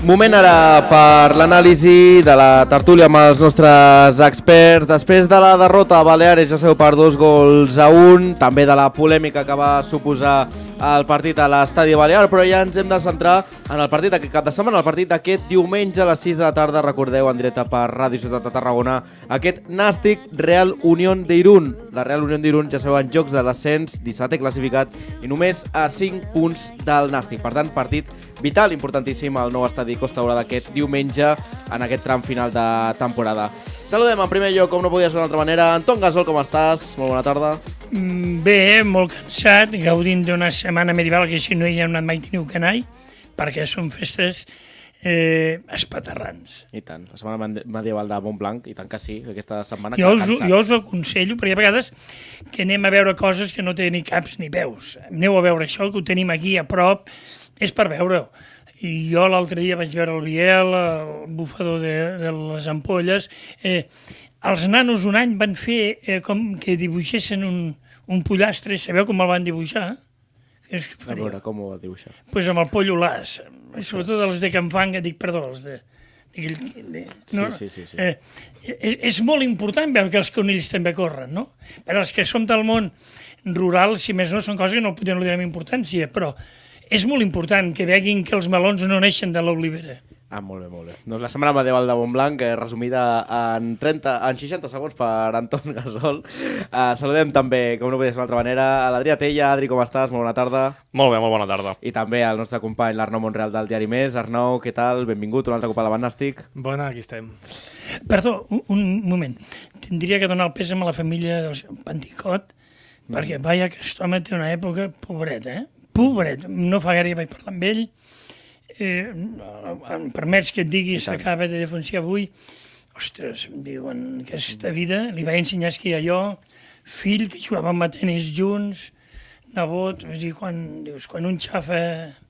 Moment ara per l'anàlisi de la tertúlia amb els nostres experts. Després de la derrota a Baleares, ja sabeu, per 2-1, també de la polèmica que va suposar el partit a l'Estadi Balear, però ja ens hem de centrar en el partit d'aquest cap de setmana, el partit d'aquest diumenge a les 6 de la tarda, recordeu, en directe per Ràdio Ciutat de Tarragona, aquest Nàstic Real Unión d'Irún. La Real Unión d'Irún, ja sabeu, en jocs de descens, 17è classificat i només a 5 punts del Nàstic. Per tant, partit vital, importantíssim, al nou estadi Costa Daurada aquest diumenge en aquest tram final de temporada. Saludem en primer lloc, com no podia ser d'una altra manera, Anton Gasol, com estàs? Molt bona tarda. Bé, molt cansat, gaudint d'una setmana medieval que si no hi ha anat mai teniu que anar, perquè són festes espaterrans. I tant, la setmana medieval de Montblanc, i tant que sí, aquesta setmana Jo us ho aconsello, perquè hi ha vegades que anem a veure coses que no tenen ni caps ni peus. Aneu a veure això, que ho tenim aquí a prop, és per veure-ho. I jo l'altre dia vaig veure el Biel, el bufador de les ampolles. Els nanos un any van fer com que dibuixessin un pollastre, sabeu com el van dibuixar? A veure, com ho va dibuixar? Doncs amb el pollo las, sobretot els de Can Fang, dic, perdó, els de... Sí. És molt important veure que els conills també corren, no? Per als que som del món rural, si més no, són coses que no podem donar importància, però és molt important que veguin que els melons no neixen de l'olivera. Ah, molt bé, molt bé. Doncs la setmana medieval de Montblanc, resumida en 60 segons per Anton Gasol. Saludem també, com no podia ser d'una altra manera, a l'Adrià Tella. Adri, com estàs? Molt bona tarda. Molt bé, molt bona tarda. I també al nostre company, l'Arnau Monreal del Diari Més. Arnau, què tal? Benvingut, un altre cop a la Nàstic. Bona, aquí estem. Perdó, un moment. Tindria que donar el pèsam a la família del Panticot, perquè vaja, aquest home té una època pobret, pobret. No fa gaire vaig parlar amb ell. Em permets que et digui, s'acaba de denunciar avui. Ostres, em diuen, aquesta vida li vaig ensenyar a esquiar jo, fill que jugàvem a tenis junts, nebot, quan un xafa,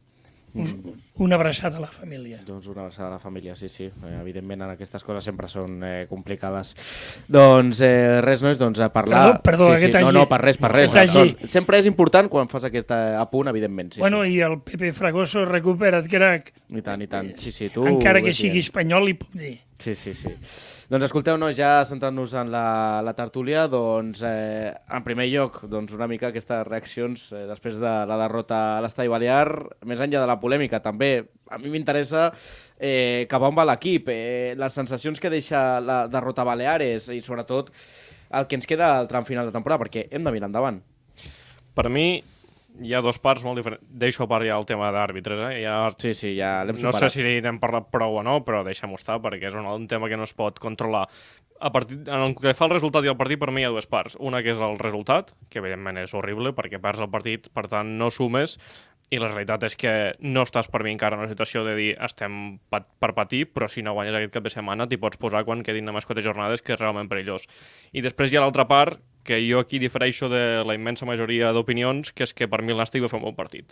una abraçada a la família. Doncs una abraçada a la família, sí. Evidentment, aquestes coses sempre són complicades. Doncs res, nois, doncs a parlar... Perdó, sí. No, per res. Sempre és important quan fas aquest apunt, evidentment. Bueno, i el Pepe Fragoso, recupera't, crac. I tant. Sí, tu... Encara que sigui espanyol, li puc dir. Sí. Doncs escolteu, no, ja centrant-nos en la tertúlia, doncs en primer lloc, doncs una mica aquestes reaccions després de la derrota a l'Estadi Balear, més enllà de la polèmica, també a mi m'interessa cap on va l'equip, les sensacions que deixa la derrota a Baleares i sobretot el que ens queda al tram final de temporada, perquè hem de mirar endavant. Per mi hi ha dos parts molt diferents. Deixo a part ja el tema d'àrbitres, Sí, ja l'hem superat. No sé si n'hem parlat prou o no, però deixem-ho estar, perquè és un tema que no es pot controlar. En el que fa el resultat i el partit, per mi hi ha dues parts. Una que és el resultat, que evidentment és horrible, perquè perds el partit, per tant no sumes, i la realitat és que no estàs per mi encara en una situació de dir estem per patir, però si no guanyes aquest cap de setmana t'hi pots posar quan quedin només 4 jornades, que és realment perillós. I després hi ha l'altra part, que jo aquí difereixo de la immensa majoria d'opinions, que és que per mi el Nàstic va fer un bon partit.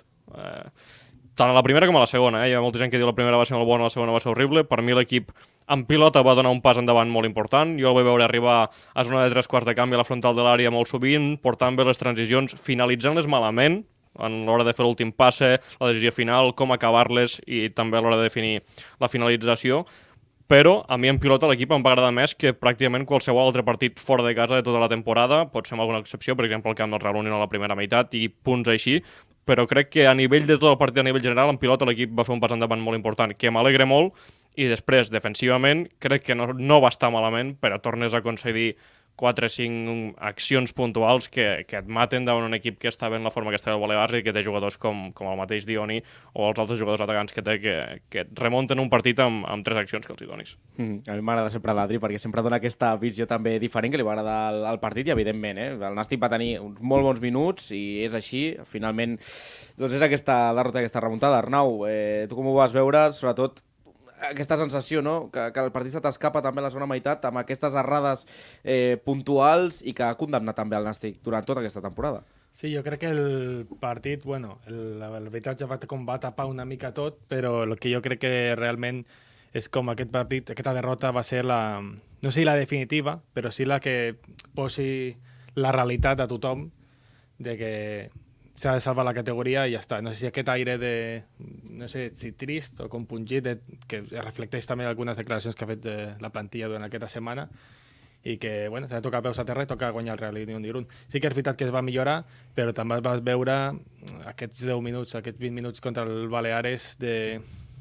Tant a la primera com a la segona. Hi ha molta gent que diu la primera va ser molt bona, la segona va ser horrible. Per mi l'equip en pilota va donar un pas endavant molt important. Jo el vaig veure arribar a zona de 3/4 de canvi a la frontal de l'àrea molt sovint, portant bé les transicions, finalitzant-les malament, en l'hora de fer l'últim passe, la decisió final, com acabar-les i també a l'hora de definir la finalització. Però a mi en pilota l'equip em va agradar més que pràcticament qualsevol altre partit fora de casa de tota la temporada, pot ser amb alguna excepció, per exemple el camp del Real Unión a la primera meitat i punts així, però crec que a nivell de tot el partit, a nivell general, en pilota l'equip va fer un pas endavant molt important, que m'alegra molt, i després, defensivament, crec que no va estar malament, però tornes a concedir 4 o 5 accions puntuals que et maten davant un equip que està bé en la forma que està el Balears i que té jugadors com el mateix Dioni o els altres jugadors atacants que té que remunten un partit amb 3 accions que els hi donis. A mi m'agrada sempre l'Adri perquè sempre dona aquesta visió també diferent que li va agradar al partit i evidentment el Nàstic va tenir uns molt bons minuts i és així, finalment doncs és aquesta derrota, aquesta remuntada. Arnau, tu com ho vas veure, sobretot aquesta sensació, no? Que el partit se t'escapa també a la segona meitat amb aquestes errades puntuals i que ha condemnat també el Nàstic durant tota aquesta temporada. Sí, jo crec que el partit, l'arbitratge va tapar una mica tot, però el que jo crec que realment és com aquest partit, aquesta derrota va ser no sé la definitiva, però sí la que posi la realitat a tothom de que s'ha de salvar la categoria i ja està. No sé si aquest aire de, no sé si trist o compungit, que reflecteix també algunes declaracions que ha fet la plantilla durant aquesta setmana, i que, bueno, s'ha de tocar peus a terra i toca guanyar el Real Unión d'Irún. Sí que és veritat que es va millorar, però també vas veure aquests 10 minuts, aquests 20 minuts contra el Baleares de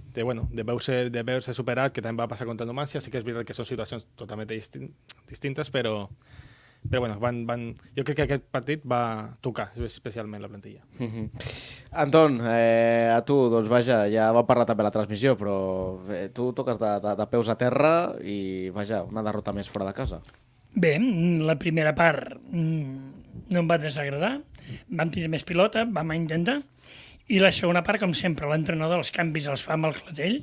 veure-se superat, que també va passar contra el Numancia. Sí que és veritat que són situacions totalment distintes, però bueno, jo crec que aquest partit va tocar especialment la plantilla. Anton, a tu, doncs vaja, ja va parlar també a la transmissió, però tu toques de peus a terra i vaja, una derrota més fora de casa. Bé, la primera part no em va desagradar, vam tenir més pilota, vam intentar, i la segona part, com sempre, l'entrenador els canvis els fa amb el clatell,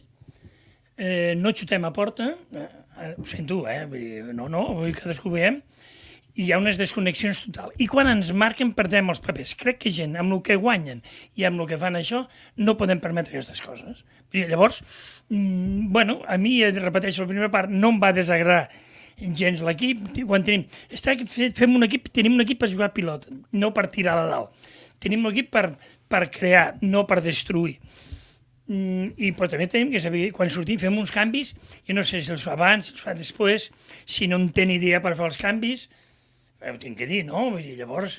no xutem a porta, ho sento, vull dir, vull que cadascú veiem, i hi ha unes desconnexions total. I quan ens marquen perdem els papers. Crec que gent, amb el que guanyen i amb el que fan això, no podem permetre aquestes coses. I llavors, bueno, a mi, repeteixo, la primera part no em va desagradar gens l'equip. Quan fem un equip, tenim un equip per jugar a pilota, no per tirar a dalt. Tenim un equip per crear, no per destruir. Però també tenim que saber, quan sortim fem uns canvis, jo no sé si els fa abans, si els fa després, si no en té ni idea per fer els canvis, ho tinc que dir, no? Vull dir, llavors,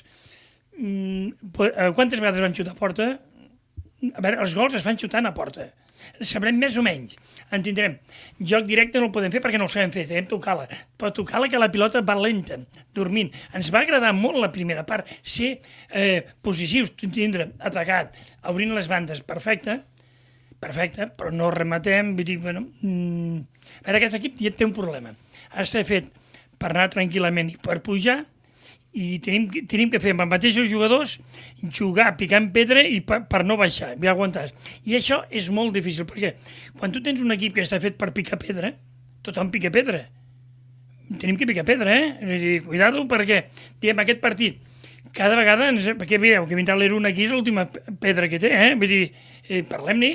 quantes vegades vam xutar a porta? A veure, els gols es fan xutant a porta. Sabrem més o menys, en tindrem. Joc directe no el podem fer perquè no el sabem fer, tenim tocar-la. Però tocar-la que la pilota va lenta, dormint. Ens va agradar molt la primera part, ser positius, tindre atacat, obrint les bandes, perfecte, però no rematem, vull dir, bueno... A veure, aquest equip ja té un problema. Ha d'estar fet per anar tranquil·lament i per pujar, i tenim que fer amb els mateixos jugadors jugar picant pedra i per no baixar, ja aguantar. I això és molt difícil, perquè quan tu tens un equip que està fet per picar pedra, tothom pica pedra. Tenim que picar pedra, Vull dir, cuidado, perquè, diem, aquest partit, cada vegada, perquè veieu que vindrà l'Irún aquí és l'última pedra que té, Vull dir, parlem-ne,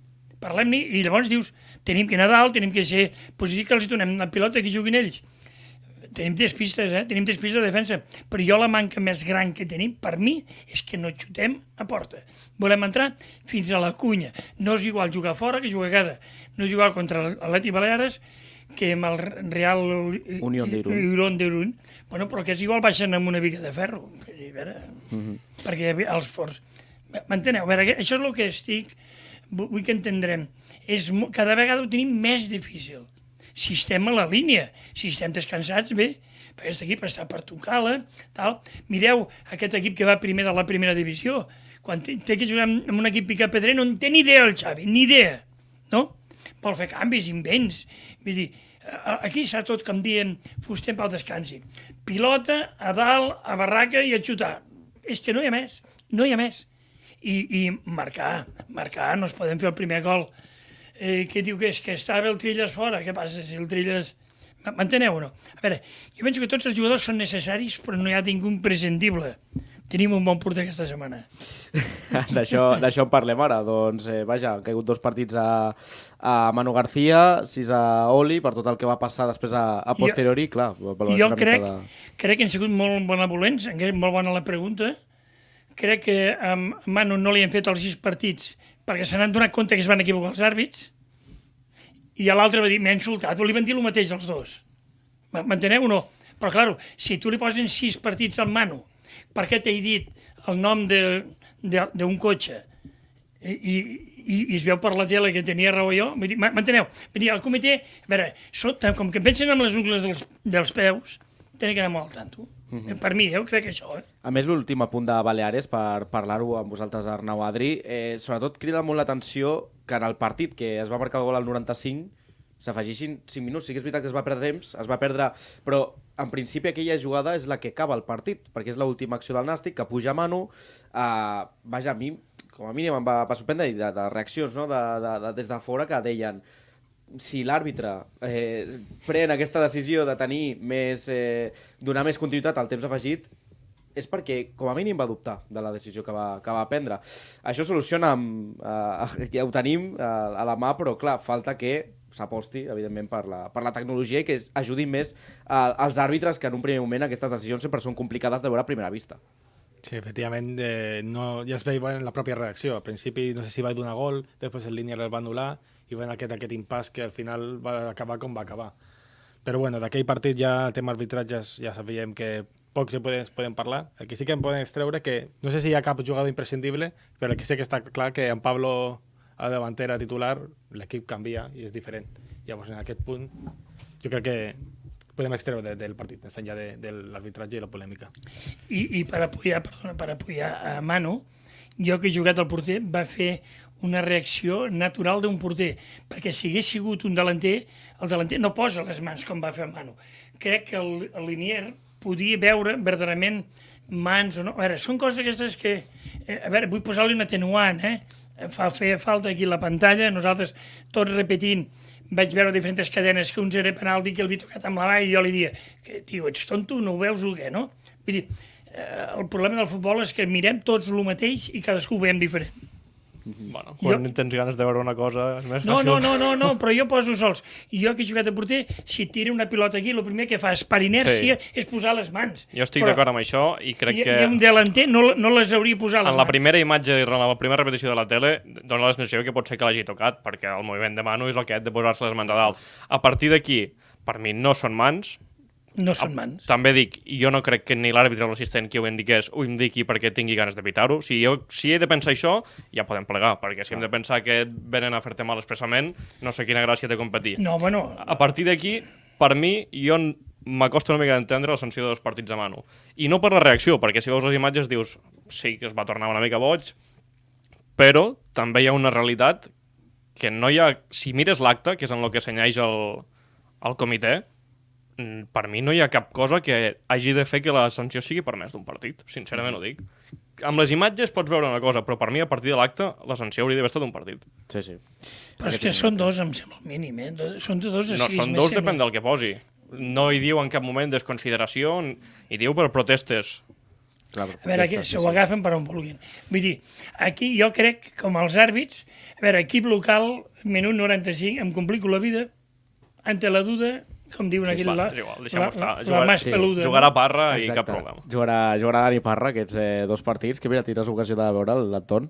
i llavors dius, tenim que anar dalt, tenim que ser positiu, que els donem la pilota que juguin ells. Tenim despistes, tenim despistes de defensa, però jo la manca més gran que tenim, per mi, és que no xutem a porta. Volem entrar fins a la cunya. No és igual jugar fora que jugar a casa. No és igual contra l'Atleti Baleares que amb el Real Unión d'Irún. Bueno, però que és igual baixen amb una viga de ferro. A veure, perquè els forts... M'enteneu? A veure, això és el que vull que entendrem. Cada vegada ho tenim més difícil. Si estem a la línia, si estem descansats, bé, perquè aquest equip està per tocar-la, tal. Mireu aquest equip que va primer de la primera divisió, quan té que jugar amb un equip picapedrer no en té ni idea el Xavi, ni idea, no? Vol fer canvis, invents, vull dir, aquí està tot, com diem, fustem pel descansi. Pilota, a dalt, a barraca i a xutar. És que no hi ha més, no hi ha més. I marcar, no es podem fer el primer gol. Què diu que és? Que estava el Trilles fora? Què passa si el Trilles... M'enteneu o no? A veure, jo penso que tots els jugadors són necessaris, però no hi ha ningú prescindible. Tenim un bon porter aquesta setmana. D'això en parlem ara. Doncs, vaja, han caigut 2 partits a Manu García, 6 a Oli, per tot el que va passar després a posteriori, clar. Jo crec que han sigut molt benevolents, molt bona la pregunta. Crec que a Manu no li han fet els 6 partits perquè se n'han donat compte que es van equivocar els àrbits, i l'altre va dir, m'ha insultat, o li van dir el mateix als dos. M'enteneu o no? Però, clar, si tu li posen 6 partits al Manu, perquè t'he dit el nom d'un cotxe, i es veu per la tele que tenia raó jo, m'enteneu? Vull dir, el comitè, a veure, com que pensen amb les ungles dels peus, tenen que anar molt al tanto. Per mi, jo crec que això. A més, l'últim apunt de Baleares, per parlar-ho amb vosaltres, Arnau, Adri, sobretot crida molt l'atenció que en el partit que es va marcar el gol al 95 s'afegissin 5 minuts. Sí que és veritat que es va perdre temps, però en principi aquella jugada és la que acaba el partit, perquè és l'última acció del Nàstic, que puja Manu, vaja, a mi, com a mínim em va sorprendre de reaccions, no? Des de fora, que deien si l'àrbitre pren aquesta decisió de tenir donar més continuïtat al temps afegit, és perquè com a mínim va dubtar de la decisió que va prendre. Això soluciona, ja ho tenim a la mà, però clar, falta que s'aposti, evidentment, per la tecnologia i que ajudin més als àrbitres, que en un primer moment aquestes decisions sempre són complicades de veure a primera vista. Sí, efectivament, ja es veia en la pròpia reacció. Al principi no sé si va donar gol, després el línia el va anul·lar i va aquest impàs que al final va acabar com va acabar. Però bueno, d'aquell partit ja el tema arbitratges ja sabíem que poc se poden parlar. El que sí que em poden extreure que no sé si hi ha cap jugador imprescindible, però el que sé que està clar que en Pablo a la davantera titular l'equip canvia i és diferent. Llavors en aquest punt jo crec que podem extreure del partit, més enllà de l'arbitratge i la polèmica. I per apoyar a Manu, jo que he jugat al porter, va fer una reacció natural d'un porter, perquè si hagués sigut un delanter, el delanter no posa les mans com va fer Manu. Crec que el Linier podia veure verdaderament mans o no. A veure, són coses aquestes que... A veure, vull posar-li un atenuant, feia falta aquí la pantalla, nosaltres tots repetint, vaig veure diferents cadenes que uns era penalti que el havia tocat amb la mà i jo li dia que, tio, ets tonto, no ho veus o què, no? Vull dir, el problema del futbol és que mirem tots el mateix i cadascú ho veiem diferent. Bueno, quan tens ganes de veure una cosa és més No, fàcil. però jo poso sols. I jo que he jugat a porter, si tira una pilota aquí, el primer que fas per inèrcia és posar les mans. Jo estic d'acord amb això i crec que... I un delanter no les hauria posat les mans. En la primera imatge, en la primera repetició de la tele, dona la sensació que pot ser que l'hagi tocat, perquè el moviment de mano és aquest de posar-se les mans a dalt. A partir d'aquí, per mi no són mans. No són mans. També dic, jo no crec que ni l'àrbitre o l'assistent que ho indiqui perquè tingui ganes de pitar-ho. Si he de pensar això, ja podem plegar, perquè si hem de pensar que venen a fer-te mal expressament, no sé quina gràcia de competir. No, bueno... A partir d'aquí, per mi, jo m'acosta una mica d'entendre la sanció dels partits a mano. I no per la reacció, perquè si veus les imatges dius sí que es va tornar una mica boig, però també hi ha una realitat que no hi ha... Si mires l'acte, que és en el que assenyeix el comitè, per mi no hi ha cap cosa que hagi de fer que la sanció sigui per més d'un partit, sincerament ho dic. Amb les imatges pots veure una cosa, però per mi a partir de l'acte la sanció hauria d'haver estat un partit. Sí, sí. Però és que són dos, em sembla, el mínim, Són de dos a No, sis. són dos, depèn del que posi. No hi diu en cap moment desconsideració, hi diu per protestes. A veure, que se ho agafen per on vulguin. Vull dir, aquí jo crec, com els àrbits, a veure, equip local, minut 95, em complico la vida, ante la duda, com diuen aquí, és igual, deixem-ho estar. La més peluda. Jugarà Parra i Exacte. cap problema. Jugarà Dani Parra, aquests dos partits. Que mira, tindràs ocasió de veure l'Anton?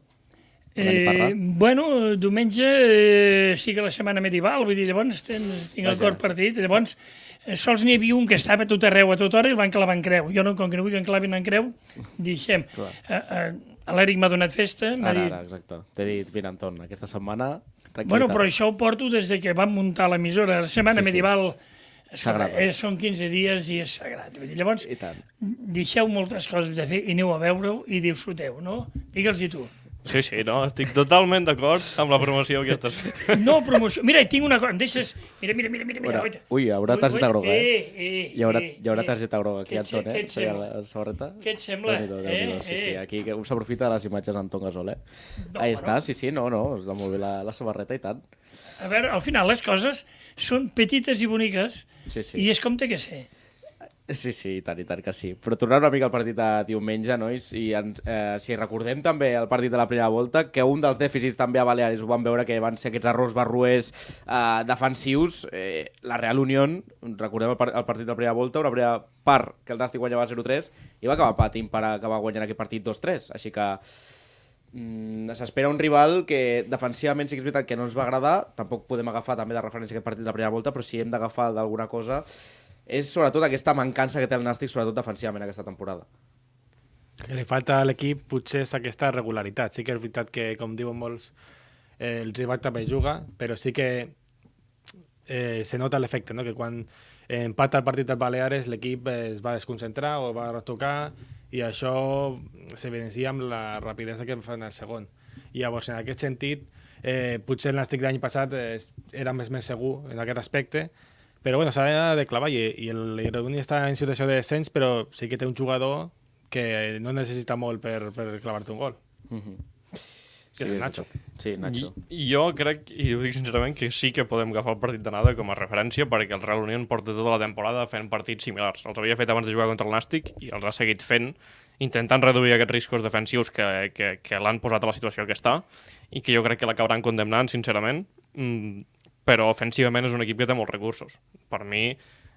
Bueno, diumenge sí que la setmana medieval, vull dir, llavors tinc el cor partit, llavors sols n'hi havia un que estava a tot arreu, a tota hora, i el van clavar en creu. Jo, com que no vull que en clavin en creu, deixem. L'Eric m'ha donat festa, m'ha dit... Ara, exacte. T'he dit, mira, Anton, aquesta setmana... Bueno, però això ho porto des de que vam muntar l'emissora. La setmana medieval sagrada. Són 15 dies i és sagrat. Llavors, deixeu moltes coses de fer i aneu a veure-ho i disfruteu, no? Digue'ls-hi tu. Sí, no, estic totalment d'acord amb la promoció que estàs fent. No, promoció. Mira, tinc una cosa. Em deixes... Mira. Ui, hi haurà targeta groga, Hi haurà targeta groga aquí, Anton, Què et sembla? Què et sembla? Sí, aquí s'aprofita de les imatges d'Anton Gasol, Ahí està, sí, no, està molt bé la samarreta i tant. A veure, al final les coses són petites i boniques i és com té que ser. Sí, i tant que sí. Però tornant una mica al partit de diumenge, nois, i si recordem també el partit de la primera volta, que un dels dèficits també a Baleares ho van veure que van ser aquests errors barruers defensius, la Real Unión, recordem el partit de la primera volta, una primera part que el Nàstic guanyava 0-3 i va acabar patint per acabar guanyant aquest partit 2-3, així que s'espera un rival que defensivament sí que és veritat que no ens va agradar, tampoc podem agafar també de referència aquest partit de la primera volta, però si hem d'agafar d'alguna cosa és sobretot aquesta mancança que té el Nàstic, sobretot defensivament aquesta temporada. Que li falta a l'equip potser és aquesta regularitat. Sí que és veritat que, com diuen molts, el rival també juga, però sí que se nota l'efecte, no? Que quan empata el partit dels Baleares l'equip es va desconcentrar o va retocar i això s'evidencia amb la rapidesa que fan el segon. I llavors, en aquest sentit, potser el Nàstic l'any passat era més segur en aquest aspecte, però bueno, s'ha de clavar i l'Irreduni està en situació de descens, però sí que té un jugador que no necessita molt per clavar-te un gol. Que és el Nacho. Sí, Nacho. Jo crec, i ho dic sincerament, que sí que podem agafar el partit d'anada com a referència perquè el Real Unión porta tota la temporada fent partits similars. Els havia fet abans de jugar contra el Nàstic i els ha seguit fent, intentant reduir aquests riscos defensius que l'han posat a la situació que està i que jo crec que l'acabaran condemnant, sincerament, però ofensivament és un equip que té molts recursos. Per mi,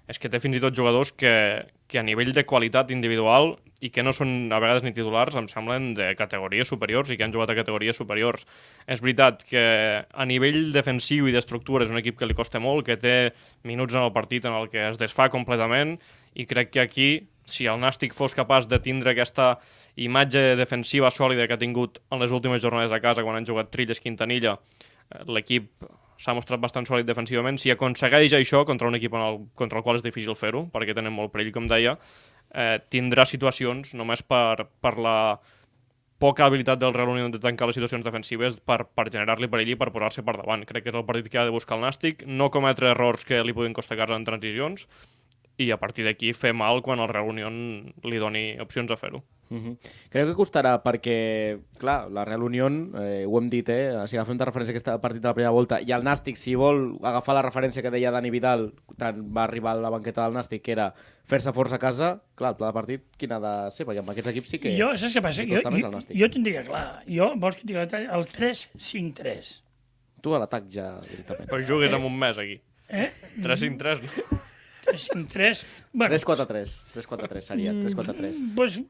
és que té fins i tot jugadors que a nivell de qualitat individual i que no són a vegades ni titulars, em semblen de categories superiors i que han jugat a categories superiors. És veritat que a nivell defensiu i d'estructura és un equip que li costa molt, que té minuts en el partit en el que es desfà completament, i crec que aquí, si el Nàstic fos capaç de tindre aquesta imatge defensiva sòlida que ha tingut en les últimes jornades a casa quan han jugat Trilles Quintanilla, l'equip s'ha mostrat bastant sòlid defensivament. Si aconsegueix això contra un equip contra el qual és difícil fer-ho, perquè tenen molt perill, com deia, tindrà situacions només per la poca habilitat del Real Unión de tancar les situacions defensives per generar-li perill i per posar-se per davant. Crec que és el partit que ha de buscar el Nàstic, no cometre errors que li puguin costar casa en transicions, i a partir d'aquí fer mal quan el Real Unión li doni opcions a fer-ho. Crec que costarà perquè, clar, la Real Unión, ho hem dit, si agafem de referència aquest partit de la primera volta, i el Nàstic, si vol agafar la referència que deia Dani Vidal, tant va arribar a la banqueta del Nàstic, que era fer-se força a casa, clar, el pla de partit quin ha de ser? Perquè amb aquests equips sí que... Saps què passa? Jo t'ho diria clar. Vols que et digui la talla? El 3-5-3. Tu a l'atac ja, directament. Però jugues amb un mes, aquí. 3-5-3, no? 3-5-3... 3-4-3. 3-4-3 seria, 3-4-3.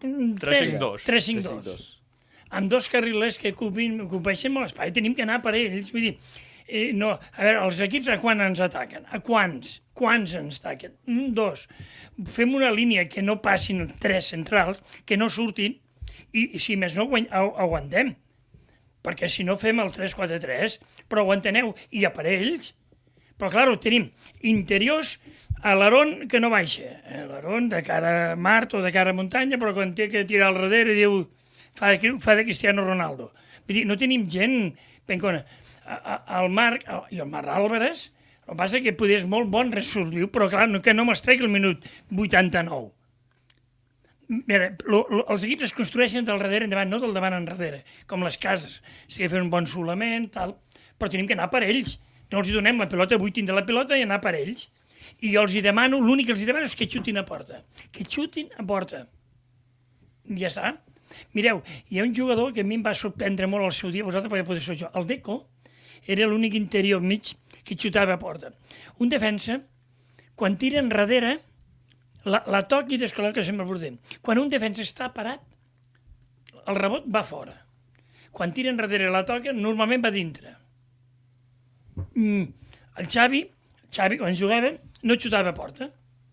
3-5-2. 3-5-2. Amb dos carrilers que ocupeixen molt espai, tenim que anar per ells. Vull dir, no, a veure, els equips a quan ens ataquen? A quants? Quants ens ataquen? 2. Fem una línia que no passin 3 centrals, que no surtin, i si més no aguantem. Perquè si no fem el 3-4-3, però ho enteneu, i a per ells. Però, clar, tenim interiors a l'Aron que no baixa. L'Aron de cara a Mart o de cara a muntanya, però quan té que tirar al darrere diu fa de Cristiano Ronaldo. Vull dir, no tenim gent pencona. El Marc i el Marc Álvarez, el que passa que és molt bon resolutiu, però clar, que no me'ls trec el minut 89. Mira, els equips es construeixen del darrere endavant, no del davant enrere, com les cases. S'ha de fer un bon solament, tal, però tenim que anar per ells. No els donem la pilota, vull tindre la pilota i anar per ells. I jo els demano, l'únic que els demano és que xutin a porta. Que xutin a porta. Ja està. Mireu, hi ha un jugador que a mi em va sorprendre molt el seu dia, vosaltres perquè podeu ser jo. El Deco era l'únic interior mig que xutava a porta. Un defensa, quan tira enrere, la toca i descol·loca sempre al porter. Quan un defensa està parat, el rebot va fora. Quan tira enrere la toca, normalment va dintre. El Xavi, quan jugava, no xutava a porta.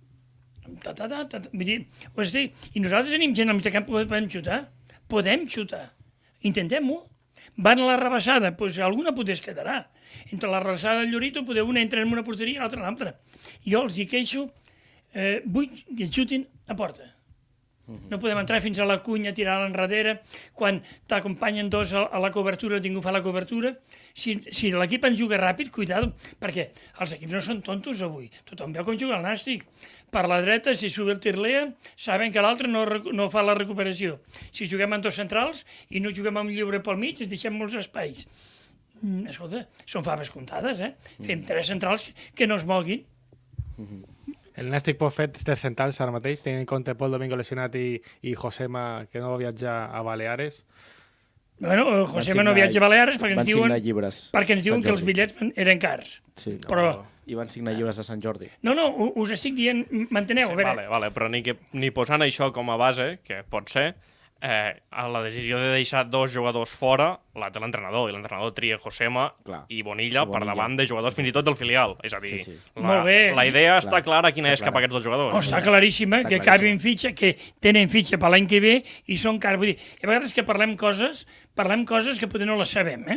I nosaltres tenim gent al mig de camp que podem xutar. Podem xutar. Intentem-ho. Van a la rebassada, doncs alguna potser es quedarà. Entre la rebassada del Llorito, una entra en una porteria i l'altra en l'altra. Jo els hi queixo, vull que xutin a porta. No podem entrar fins a la cunya, tirar l'enrere, quan t'acompanyen dos a la cobertura, ningú fa la cobertura. Si l'equip en juga ràpid, cuidado, perquè els equips no són tontos avui. Tothom veu com juga el Nàstic. Per la dreta, si sube el Tirlea, saben que l'altre no fa la recuperació. Si juguem amb dos centrals i no juguem amb lliure pel mig, ens deixem molts espais. Escolta, són faves comptades, Fem 3 centrals que no es moguin. El Nàstic pot fer 3 centrals ara mateix, tenint en compte Pol Domingo lesionat i Josema, que no va viatjar a Baleares. Bueno, Josema no viatja a Baleares perquè ens diuen que els bitllets eren cars. Sí, però... I van signar llibres a Sant Jordi. No, us estic dient, m'enteneu? Sí, vale, però ni posant això com a base, que pot ser, a la decisió de deixar 2 jugadors fora la té l'entrenador, i l'entrenador tria Josema i Bonilla per davant de jugadors fins i tot del filial. És a dir, la idea està clara quina és cap a aquests 2 jugadors. Està claríssima, que acabin fitxa, que tenen fitxa per l'any que ve i són cars. Vull dir, a vegades que parlem coses que potser no les sabem,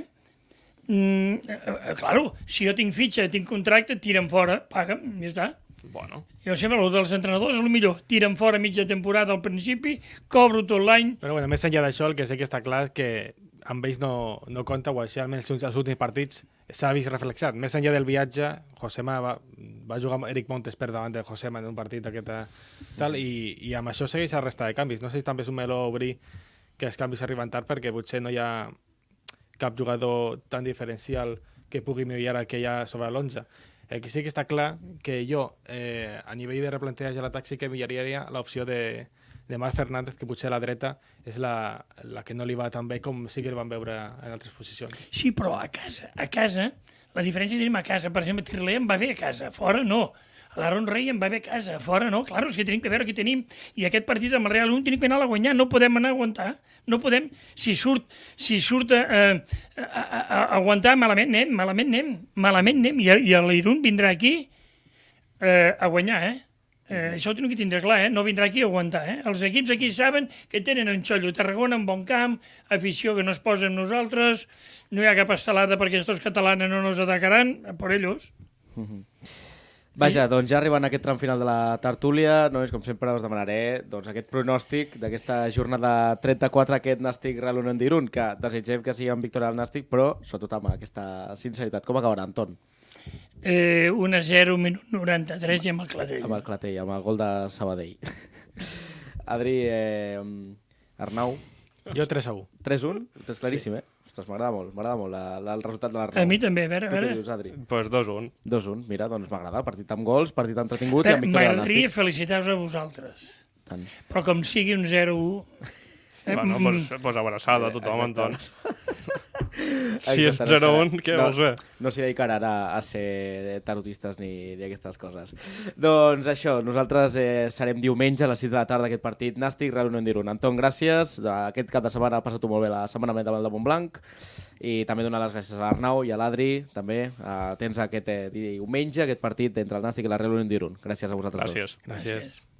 Claro, si jo tinc fitxa, tinc contracte, tira'm fora, paga'm, ja està. Bueno. Jo sempre, el dels entrenadors, el millor, tiren fora mitja temporada al principi, cobro tot l'any... Però bueno, més enllà d'això, el que sé que està clar és que amb ells no compta, o així almenys els últims partits s'ha vist reflexat. Més enllà del viatge, Josema va jugar amb Eric Montes per davant de Josema en un partit aquest tal, i amb això segueix la resta de canvis. No sé si també és un meló obrir que els canvis arriben tard perquè potser no hi ha cap jugador tan diferencial que pugui millorar el que hi ha sobre l'11. El que sí que està clar que jo, a nivell de replantejar l'atac, sí que millaria l'opció de Marc Fernández, que potser a la dreta és la que no li va tan bé com sí que el van veure en altres posicions. Sí, però a casa, la diferència que tenim a casa, per exemple, Tirlea em va bé a casa, fora no. l'Aaron Rey em va bé a casa, a fora, no? Claro, és que tenim que veure qui tenim. I aquest partit amb el Real Unión tenim que anar a guanyar, no podem anar a aguantar. No podem, si surt a aguantar, malament anem. I l'Irún vindrà aquí a guanyar, això ho tenim que tindre clar, no vindrà aquí a aguantar. Els equips aquí saben que tenen un xollo. Tarragona en bon camp, afició que no es posa amb nosaltres, no hi ha cap estelada perquè estos catalans no nos atacaran, per ells. Vaja, doncs ja arribant a aquest tram final de la tertúlia, només com sempre us demanaré doncs, aquest pronòstic d'aquesta jornada 34, aquest Nàstic Real Unión d'Irún, que desitgem que sigui en victòria del Nàstic, però sobretot amb aquesta sinceritat. Com acabarà, Anton? 1-0, minut 93 i amb el Clatell. Amb el Clatell, amb el gol de Sabadell. Adri, Arnau? Jo 3-1. 3-1? És claríssim, Ostres, m'agrada molt el resultat de l'Arnau. A mi també, a veure. Tu què dius, Adri? Pues 2-1. 2-1, mira, doncs m'agrada. Partit amb gols, partit entretingut i amb victòria del M'agradaria Nàstic. felicitar-vos a vosaltres. Tant. Però com sigui un 0-1... Bueno, pues abraçada a tothom, Anton. Si és Exacte, 0-1, què vols fer? No s'hi dedicarà ara a ser tarotistes ni aquestes coses. Doncs això, nosaltres serem diumenge a les 6 de la tarda aquest partit Nàstic, Real Unión d'Irún. Anton, gràcies. Aquest cap de setmana ha passat molt bé la setmana davant de Montblanc. I també donar les gràcies a l'Arnau i a l'Adri, també. Tens aquest diumenge, aquest partit entre el Nàstic i la Real Unión d'Irún. Gràcies a vosaltres. Gràcies. Gràcies.